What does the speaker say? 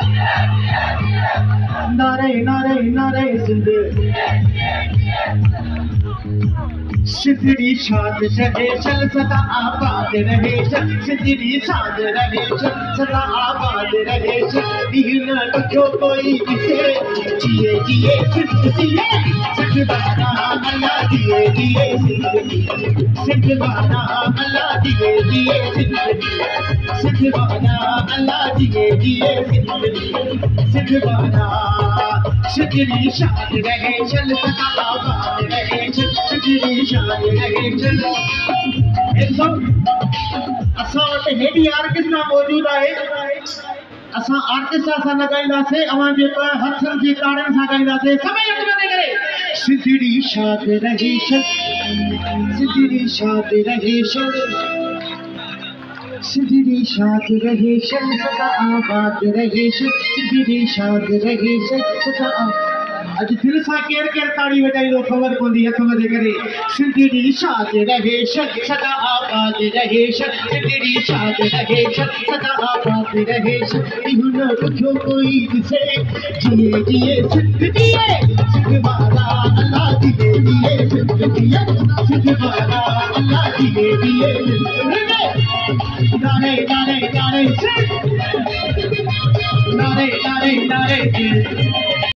नारे नारे नारे सिंध सिंधड़ी शाद रहे चल सदा आबाद रहे चल सिंधड़ी शाद रहे चल सदा आबाद रहे चल दीन जो कोई जिसे जिए जिए सिंध जिए सिंध वाला अल्लाह दिए दिए सिंध वाला अल्लाह दिए दिए सिंध वाला अल्लाह दिए दिए सिंध वाला सिंधड़ी शाद रहे चल सदा आबाद रहे चल सिंधड़ी शाद रहे चल असां वटि हेॾी आर्केस्ट्रा मौजूद आहे असां आर्केस्ट्रा सां न ॻाईंदासीं अवां जे हथनि जी ताड़ियुनि सां ॻाईंदासीं समय अॻिते करे सिंधड़ी शाद रहे चल सिंधड़ी शाद रहे चल सिंधड़ी शाद रहे चल सदा आबाद रहे चल सिंधड़ी शाद रहे चल सदा अॼु दिलि सां केरु केरु ताड़ी वॼाईंदो ख़बर पवंदी हथ मथे करे सिंधड़ी शाद रहे चल सदा आबाद रहे चल सिंधड़ी शाद रहे चल सदा आबाद रहे चल इहो न पुछो कोई ॾिसे जिए जिए सिंध जिए सिंध वाला अल्लाह दिए दिए सिंध जिए सिंध वाला अल्लाह दिए दिए नारे नारे नारे नारे नारे नारे